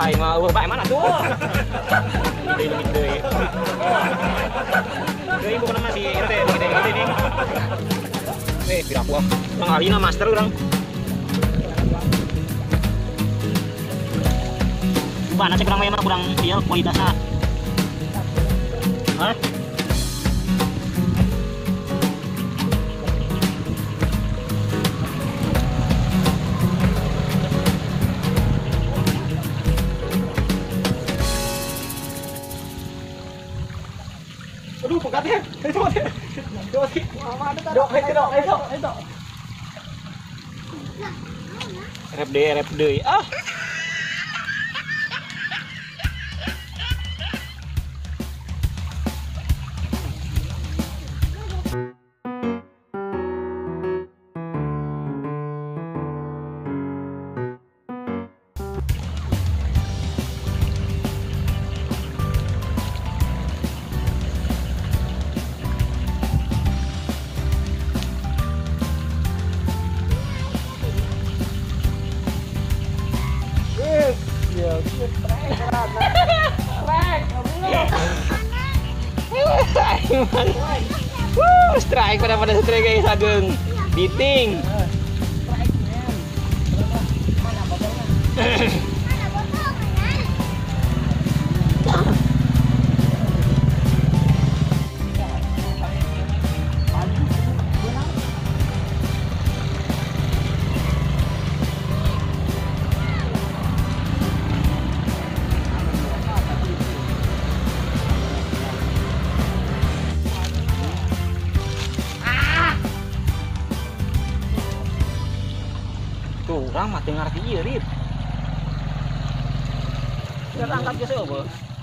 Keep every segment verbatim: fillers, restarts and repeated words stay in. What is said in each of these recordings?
Aing mah ulah bae mana tuh. Gede gede. Deui bukan masih teh gede gede nih. Eh, piraku ah. Urang alina master urang. Mana cek urang mah kurang ieu kualitasna. Hah? Aduh, pegat ya. Itu dia. Itu dia. Dok, itu dok, itu, itu. Rep deui, rep deui. Ah. Wuh, strike pada pada strike guys, ageng beating. Tuh, orang mah teu ngarti ieu, Rip. Kita angkat ke seueuh.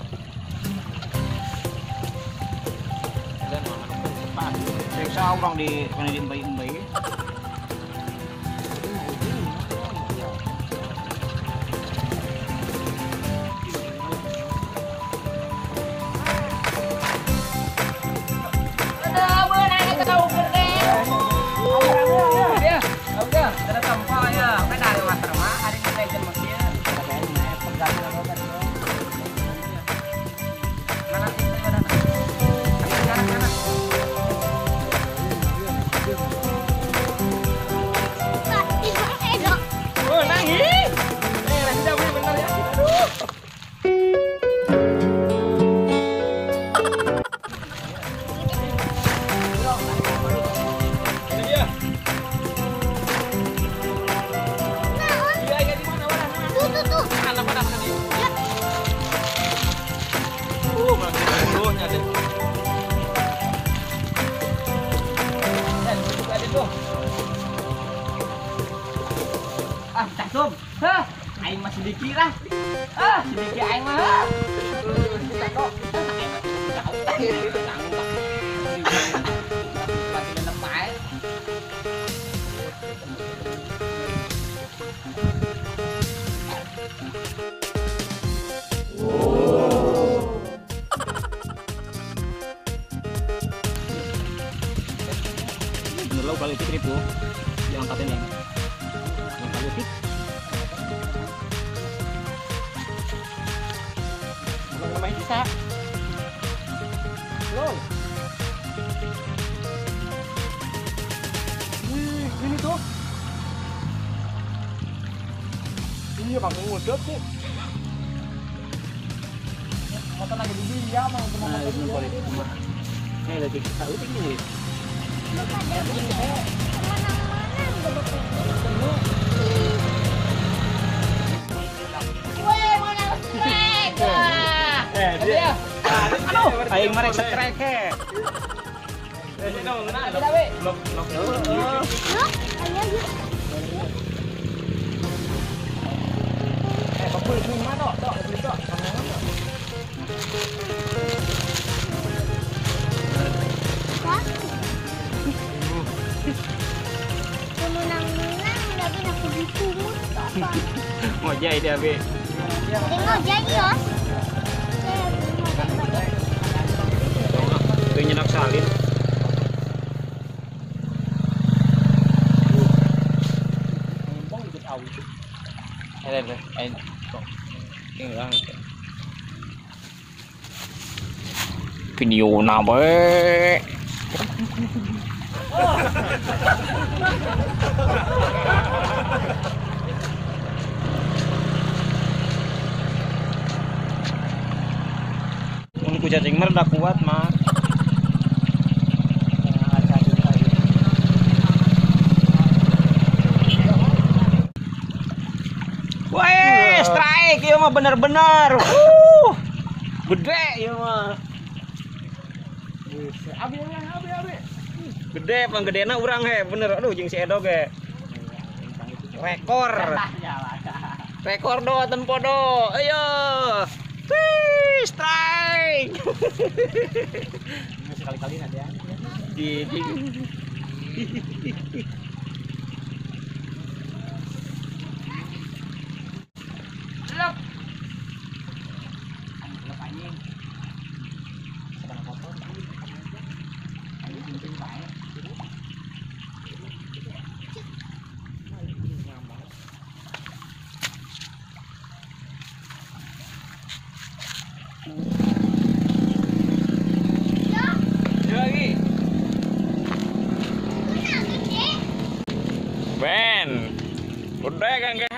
Dan mana cepat. Seksa urang di kana di embai-embai. Ada beunang ketau gede. Dia, udah, ada sampah ya. Kan ada master mah, ada yang legend mah dia. Pegang roda dulu. Mana sih mana? Kanan kanan. Oh, nangis. Eh, nanti dah benar ya. Aduh. Ah, cakep. Hah, aing mah sedikit lah. Ah, sedikit aing mah. Bener lo balik trip tuh. Diangkatin ya. Politik. Belum main bisa. Loh. Wih, ini tuh. Ini bang ngudut sih. Motor lagi di dia mau ke Nah, itu boleh cuma. Eh, lagi tahu tinggi. Eh, dia. Aduh, aing mah rek strike he. Eh, sino ngena. Lok lok dulu. Eh, bakul ini mana tok? Tok, beli tok. Mau jadi dia, Be. Tengok jadi, Yos. Itu nyenak salin. Eh, eh, eh. Ini video na be. Mun ku cacing mer dah kuat mah. Wah, strike ya mah bener-bener. Uh, gede ya mah. Abi abi abi abi. Gede panggedena urang he, bener. Aduh jeung si Edo ge. Rekor. Rekor do tempo do. Ayo. Wih, strike. Ini sekali-kali nanti ya. Di di. Lep. Lagi. Ben. Udah kan